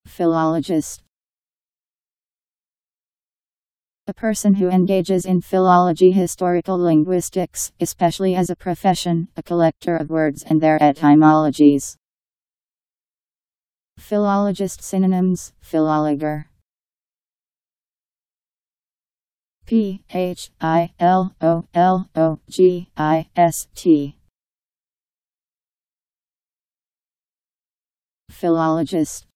Philologist. A person who engages in philology, historical linguistics, especially as a profession, a collector of words and their etymologies. Philologist synonyms: philologer. philologist. Philologist.